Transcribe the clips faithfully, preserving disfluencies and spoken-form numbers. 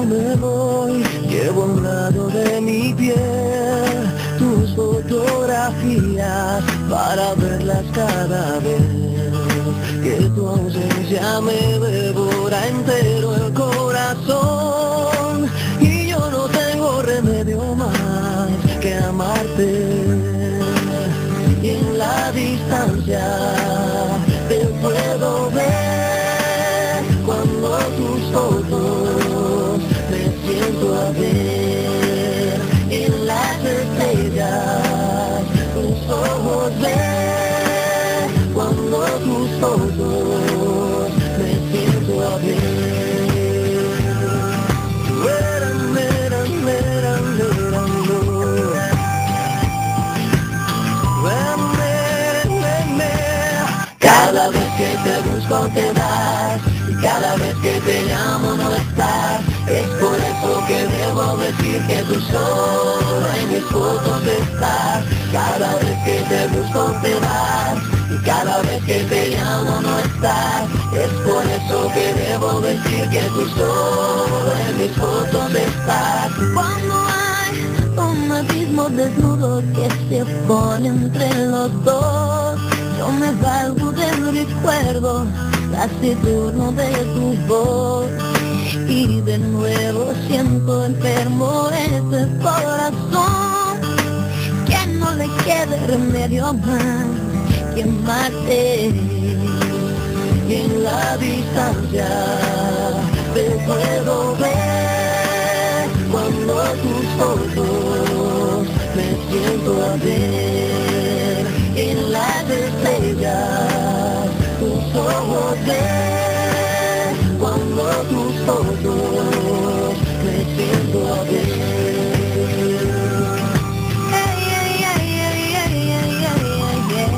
me voy, llevo a un lado de mi piel tus fotografías para verlas cada vez que tu ausencia me devora entero el corazón, y yo no tengo remedio más que amarte. Y en la distancia te puedo ver cuando tus fotos me siento a ver. En las estrellas tus ojos ven cuando tus fotos me siento a ver. Cada vez que te busco te das, y cada vez que te llamo no estás. Es por eso que debo decir que tú solo en mis fotos estás. Cada vez que te busco te vas, y cada vez que te llamo no estás. Es por eso que debo decir que tú solo en mis fotos estás. Cuando hay un abismo desnudo que se pone entre los dos, yo me valgo del recuerdo taciturno de tu voz, y de nuevo siento enfermo este corazón, que no le quede remedio más que amarte. Y en la distancia te puedo ver cuando tus fotos me siento a ver. En las estrellas tus ojos ven cuando tus fotos me siento a ver. Hey, hey, hey, hey, hey, hey, hey, hey, hey.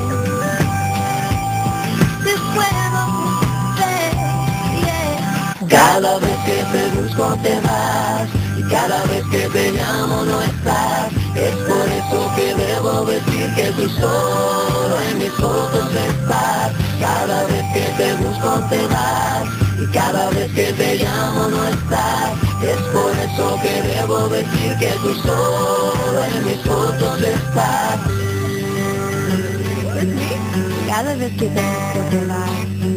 Te puedo ver, yeah. Cada vez que te busco te vas, y cada vez que te llamo no estás. Es por eso que debo decir que tú solo en mis fotos estás. Cada vez que te busco te vas, y cada vez que te llamo no estás. Es por eso que debo decir que tú solo en mis fotos estás. Cada vez que te busco te vas.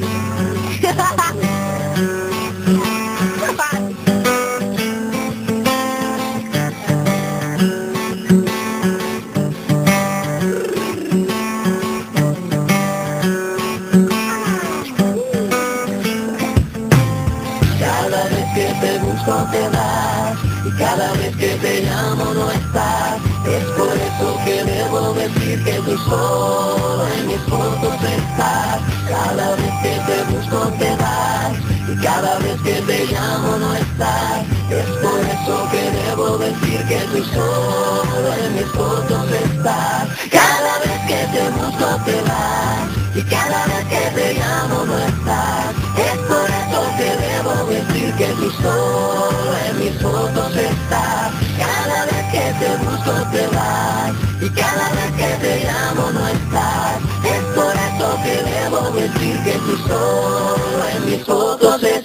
Cada vez que te busco te vas, y cada vez que te llamo no estás. Es por eso que debo decir que tú solo en mis fotos estás. Cada vez que te busco te vas, y cada vez que te llamo no estás. Es por eso que debo decir que tú solo en mis fotos estás. Cada vez que te busco te vas, y cada vez que te llamo no estás. Es por eso que debo decir que tú solo en mis fotos estás. Cada vez que te busco te vas, y cada vez que te llamo no estás. Es por eso que debo decir que tú solo en mis fotos estás.